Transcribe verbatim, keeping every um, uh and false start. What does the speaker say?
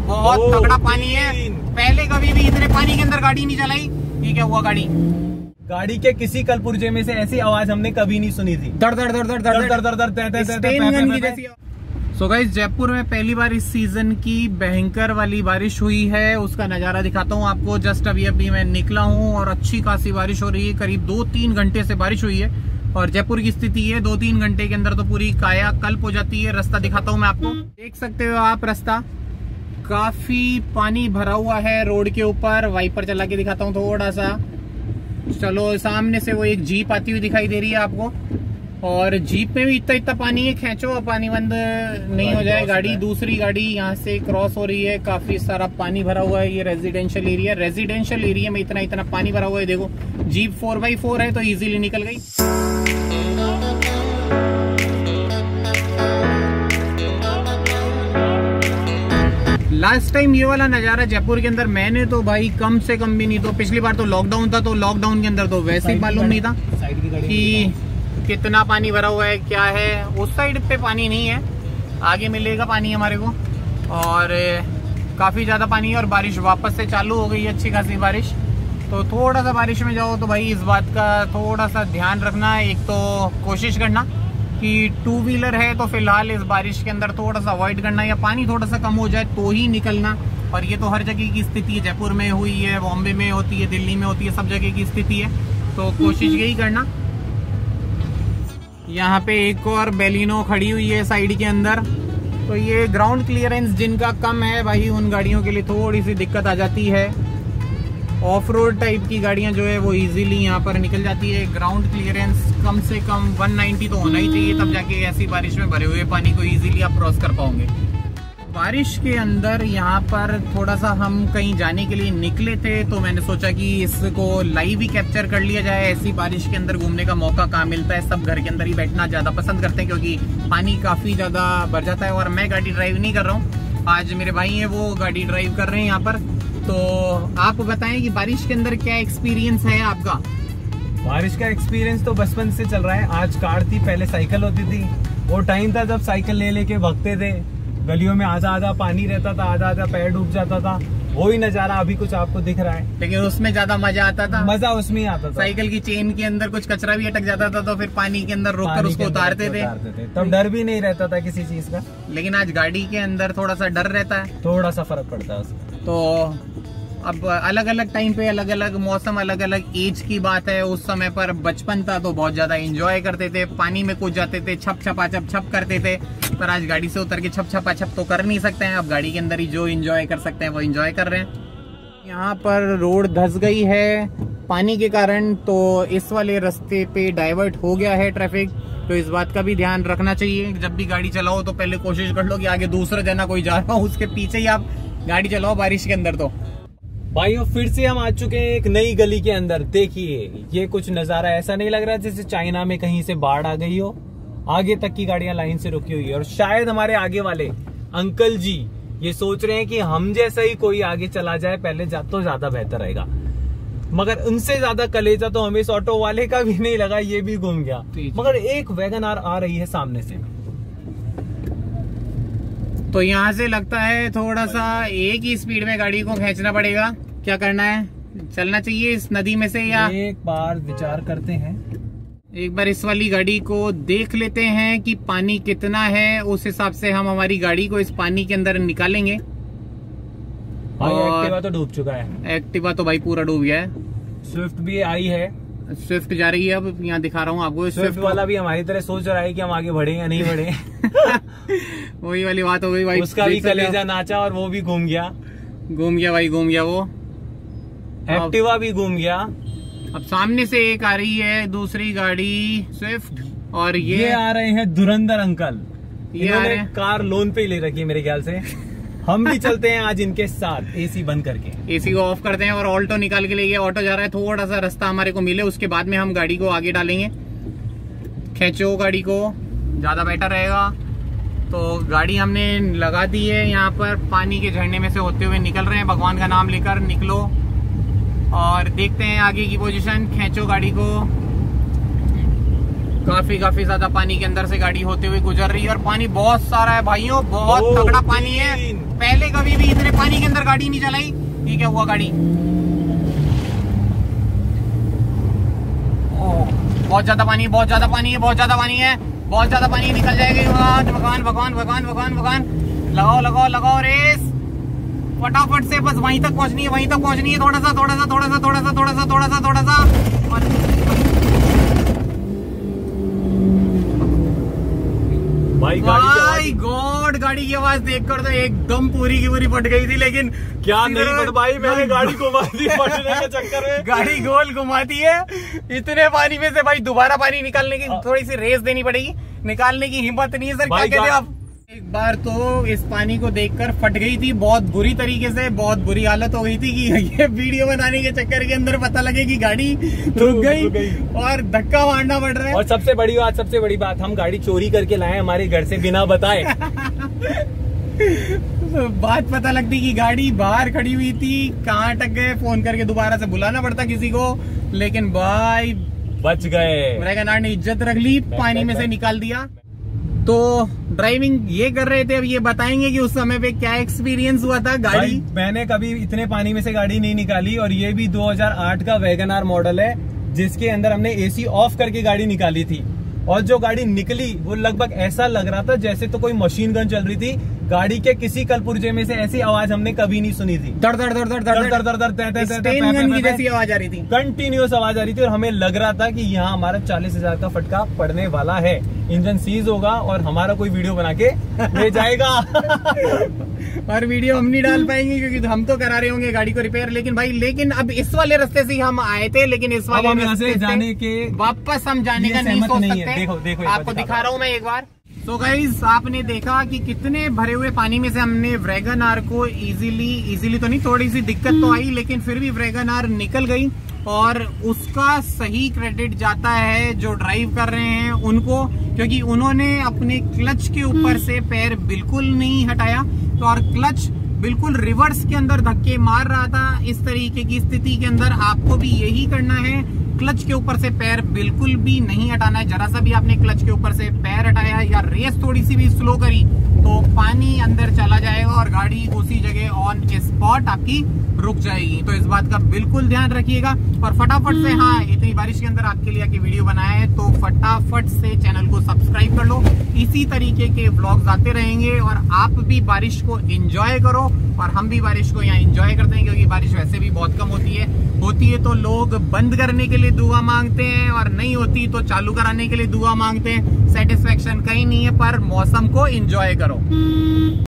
बहुत तगड़ा पानी है। पहले कभी भी इतने पानी के अंदर गाड़ी नहीं चलाई। ये क्या हुआ, गाड़ी गाड़ी के किसी कलपुर्जे में से ऐसी आवाज हमने कभी नहीं सुनी थी। दर दर दर दर दर दर दर दर दर। सो गाइस, जयपुर में पहली बार इस सीजन की भयंकर वाली बारिश हुई है। उसका नजारा दिखाता हूँ आपको। जस्ट अभी अभी मैं निकला हूँ और अच्छी खासी बारिश हो रही है। करीब दो तीन घंटे से बारिश हुई है और जयपुर की स्थिति है, दो तीन घंटे के अंदर तो पूरी काया कल्प हो जाती है। रास्ता दिखाता हूँ मैं आपको, देख सकते हो आप रास्ता। काफी पानी भरा हुआ है रोड के ऊपर। वाइपर चला के दिखाता हूँ थोड़ा सा। चलो, सामने से वो एक जीप आती हुई दिखाई दे रही है आपको और जीप में भी इतना इतना पानी है। खींचो, पानी बंद नहीं हो जाए। गाड़ी दूसरी गाड़ी यहाँ से क्रॉस हो रही है। काफी सारा पानी भरा हुआ है। ये रेजिडेंशियल एरिया रेजिडेंशियल एरिया में इतना इतना पानी भरा हुआ है। देखो, जीप फोर बाई फोर है तो इजीली निकल गई। लास्ट टाइम ये वाला नजारा जयपुर के अंदर मैंने तो भाई कम से कम भी नहीं तो पिछली बार तो लॉकडाउन था, तो लॉकडाउन के अंदर तो वैसे ही मालूम नहीं था कि कितना पानी भरा हुआ है, क्या है। उस साइड पे पानी नहीं है, आगे मिलेगा पानी हमारे को। और काफी ज्यादा पानी है और बारिश वापस से चालू हो गई है, अच्छी खासी बारिश। तो थोड़ा सा बारिश में जाओ तो भाई इस बात का थोड़ा सा ध्यान रखना। एक तो कोशिश करना कि टू व्हीलर है तो फिलहाल इस बारिश के अंदर थोड़ा सा अवॉइड करना, या पानी थोड़ा सा कम हो जाए तो ही निकलना। और ये तो हर जगह की स्थिति है, जयपुर में हुई है, बॉम्बे में होती है, दिल्ली में होती है, सब जगह की स्थिति है। तो कोशिश यही करना। यहाँ पे एक और बेलिनो खड़ी हुई है साइड के अंदर। तो ये ग्राउंड क्लियरेंस जिनका कम है भाई, उन गाड़ियों के लिए थोड़ी सी दिक्कत आ जाती है। ऑफ रोड टाइप की गाड़ियां जो है वो इजीली यहाँ पर निकल जाती है। ग्राउंड क्लियरेंस कम से कम एक सौ नब्बे तो होना ही चाहिए, तब जाके ऐसी बारिश में भरे हुए पानी को इजीली आप क्रॉस कर पाओगे। बारिश के अंदर यहाँ पर थोड़ा सा हम कहीं जाने के लिए निकले थे, तो मैंने सोचा कि इसको लाइव ही कैप्चर कर लिया जाए। ऐसी बारिश के अंदर घूमने का मौका कहाँ मिलता है। सब घर के अंदर ही बैठना ज्यादा पसंद करते हैं क्योंकि पानी काफी ज्यादा भर जाता है। और मैं गाड़ी ड्राइव नहीं कर रहा हूँ, आज मेरे भाई हैं वो गाड़ी ड्राइव कर रहे हैं यहाँ पर। तो आप बताएं कि बारिश के अंदर क्या एक्सपीरियंस है आपका। बारिश का एक्सपीरियंस तो बचपन से चल रहा है। आज कार थी, पहले साइकिल होती थी। वो टाइम था जब साइकिल ले लेके भागते थे गलियों में, आधा आधा पानी रहता था, आधा आधा पैर डूब जाता था। वही नजारा अभी कुछ आपको दिख रहा है, लेकिन उसमें ज्यादा मजा आता था। मजा उसमें ही आता था। साइकिल की चेन के अंदर कुछ कचरा भी अटक जाता था तो फिर पानी के अंदर रोककर उसको उतारते थे, तब डर भी नहीं रहता था किसी चीज का। लेकिन आज गाड़ी के अंदर थोड़ा सा डर रहता है, थोड़ा सा फर्क पड़ता है उसका। तो अब अलग अलग टाइम पे अलग अलग मौसम, अलग अलग एज की बात है। उस समय पर बचपन था तो बहुत ज्यादा एंजॉय करते थे, पानी में कूद जाते थे, छप छपा छप छप करते थे। पर आज गाड़ी से उतर के छप छपा छप तो कर नहीं सकते हैं। अब गाड़ी के अंदर ही जो एंजॉय कर सकते हैं वो एंजॉय कर रहे हैं। यहाँ पर रोड धंस गई है पानी के कारण, तो इस वाले रास्ते पे डाइवर्ट हो गया है ट्रैफिक। तो इस बात का भी ध्यान रखना चाहिए। जब भी गाड़ी चलाओ तो पहले कोशिश कर लो कि आगे दूसरा जना कोई जा रहा हो उसके पीछे ही आप गाड़ी चलाओ बारिश के अंदर। तो भाइयों, फिर से हम आ चुके हैं एक नई गली के अंदर। देखिए, ये कुछ नजारा ऐसा नहीं लग रहा जैसे चाइना में कहीं से बाढ़ आ गई हो। आगे तक की गाड़ियां लाइन से रुकी हुई है और शायद हमारे आगे वाले अंकल जी ये सोच रहे हैं कि हम जैसा ही कोई आगे चला जाए पहले जा तो ज्यादा बेहतर रहेगा। मगर उनसे ज्यादा कलेजा तो हमें इस ऑटो वाले का भी नहीं लगा, ये भी घूम गया। मगर एक वैगन आर आ रही है सामने से, तो यहाँ से लगता है थोड़ा सा एक ही स्पीड में गाड़ी को खींचना पड़ेगा। क्या करना है, चलना चाहिए इस नदी में से या एक बार विचार करते हैं। एक बार इस वाली गाड़ी को देख लेते हैं कि पानी कितना है, उस हिसाब से हम हमारी गाड़ी को इस पानी के अंदर निकालेंगे। और एक्टिवा तो डूब चुका है। एक्टिवा तो भाई पूरा डूब गया है। स्विफ्ट भी आई है, स्विफ्ट जा रही है। अब यहाँ दिखा रहा हूँ आपको। स्विफ्ट वाला भी हमारी तरह सोच रहा है कि हम आगे बढ़े या नहीं बढ़े। वही वाली बात हो गई भाई। उसका भी कलेजा नाचा और वो भी घूम गया घूम गया भाई घूम गया वो। एक्टिवा भी घूम गया। अब सामने से एक आ रही है दूसरी गाड़ी स्विफ्ट, और ये, ये आ रहे हैं धुरंधर अंकल। ये आ रहे हैं। कार लोन पे ही ले रखी है मेरे ख्याल से। हम भी चलते हैं आज इनके साथ, एसी बंद करके। एसी को ऑफ करते हैं और ऑल्टो निकाल के लिए ऑटो जा रहा है। थोड़ा सा रास्ता हमारे को मिले उसके बाद में हम गाड़ी को आगे डालेंगे। खींचो गाड़ी को, ज्यादा बेटर रहेगा। तो गाड़ी हमने लगा दी है यहाँ पर, पानी के झरने में से होते हुए निकल रहे हैं। भगवान का नाम लेकर निकलो और देखते हैं आगे की पोजीशन। खींचो गाड़ी को। काफी काफी ज्यादा पानी के अंदर से गाड़ी होते हुए गुजर रही है और पानी बहुत सारा है भाइयों, बहुत तगड़ा पानी है। पहले कभी भी इतने पानी अंदर गाड़ी नहीं चलाई, ठीक है हुआ गाड़ी। बहुत ज्यादा पानी है, बहुत ज्यादा पानी है, बहुत ज्यादा पानी है, बहुत ज्यादा पानी निकल जाएगी। भगवान भगवान भगवान भगवान भगवान भगवान, लगाओ लगाओ लगाओ रेस फटाफट से, बस वहीं तक पहुंचनी है, वहीं तक पहुंचनी है। थोड़ा सा थोड़ा सा थोड़ा सा थोड़ा सा थोड़ा सा थोड़ा सा थोड़ा सा भाई माय गॉड, गाड़ी की आवाज देखकर तो एकदम पूरी की पूरी फट गई थी। लेकिन क्या नहीं फट भाई, मैंने गाड़ी घुमा दी फटने के चक्कर में। गाड़ी गोल घुमाती है इतने पानी में से भाई, दोबारा पानी निकालने की थोड़ी सी रेस देनी पड़ेगी, निकालने की हिम्मत नहीं है सर। क्या कहते हैं आप? एक बार तो इस पानी को देखकर फट गई थी बहुत बुरी तरीके से, बहुत बुरी हालत हो गई थी कि ये वीडियो बनाने के चक्कर के अंदर पता लगे कि गाड़ी रुक गई और धक्का मारना पड़ रहा है। और सबसे बड़ी बात सबसे बड़ी बात हम गाड़ी चोरी करके लाए हमारे घर से बिना बताए। बात पता लगती कि गाड़ी बाहर खड़ी हुई थी, कहाँ अटक गए, फोन करके दोबारा से बुलाना पड़ता किसी को। लेकिन भाई बच गए, वैगनआर ने इज्जत रख ली, पानी में से निकाल दिया। तो ड्राइविंग ये कर रहे थे, अब ये बताएंगे कि उस समय पे क्या एक्सपीरियंस हुआ था। गाड़ी मैंने कभी इतने पानी में से गाड़ी नहीं निकाली, और ये भी दो हज़ार आठ का वैगनआर मॉडल है, जिसके अंदर हमने एसी ऑफ करके गाड़ी निकाली थी। और जो गाड़ी निकली वो लगभग ऐसा लग रहा था जैसे तो कोई मशीन गन चल रही थी। गाड़ी के किसी कलपुर्जे में से ऐसी आवाज हमने कभी नहीं सुनी थी। दर दर दर दर दर दर दर दर जैसी आवाज आ रही थी, कंटिन्यूस आवाज आ रही थी। और हमें लग रहा था कि यहाँ हमारा चालीस हजार का फटका पड़ने वाला है, इंजन सीज होगा और हमारा कोई वीडियो बना के ले जाएगा। और वीडियो हम नहीं डाल पाएंगे क्योंकि हम तो करा रहे होंगे गाड़ी को रिपेयर। लेकिन भाई लेकिन अब इस वाले रास्ते से हम आए थे, लेकिन इस वाले रास्ते से जाने के वापस हम जाने का नहीं सोच सकते। देखो देखो आपको दिखा रहा हूँ मैं एक बार। तो गाइस आपने देखा कि कितने भरे हुए पानी में से हमने वैगनआर को इजीली इजीली तो नहीं, थोड़ी सी दिक्कत तो आई, लेकिन फिर भी वैगनआर निकल गई। और उसका सही क्रेडिट जाता है जो ड्राइव कर रहे हैं उनको, क्योंकि उन्होंने अपने क्लच के ऊपर से पैर बिल्कुल नहीं हटाया। तो और क्लच बिल्कुल रिवर्स के अंदर धक्के मार रहा था। इस तरीके की स्थिति के अंदर आपको भी यही करना है, क्लच के ऊपर से पैर बिल्कुल भी नहीं हटाना है। जरा सा भी आपने क्लच के ऊपर से पैर हटाया या रेस थोड़ी सी भी स्लो करी तो पानी अंदर चला जाएगा और गाड़ी उसी जगह ऑन स्पॉट आपकी रुक जाएगी। तो इस बात का बिल्कुल ध्यान रखिएगा। और फटाफट से, हाँ इतनी बारिश के अंदर आपके लिए आके वीडियो बनाया है तो फटाफट से चैनल को सब्सक्राइब कर लो। इसी तरीके के व्लॉग्स आते रहेंगे और आप भी बारिश को एंजॉय करो और हम भी बारिश को यहाँ एंजॉय करते हैं, क्योंकि बारिश वैसे भी बहुत कम होती है। होती है तो लोग बंद करने के लिए दुआ मांगते हैं और नहीं होती तो चालू कराने के लिए दुआ मांगते हैं। सेटिस्फेक्शन कहीं नहीं है, पर मौसम को एंजॉय करो।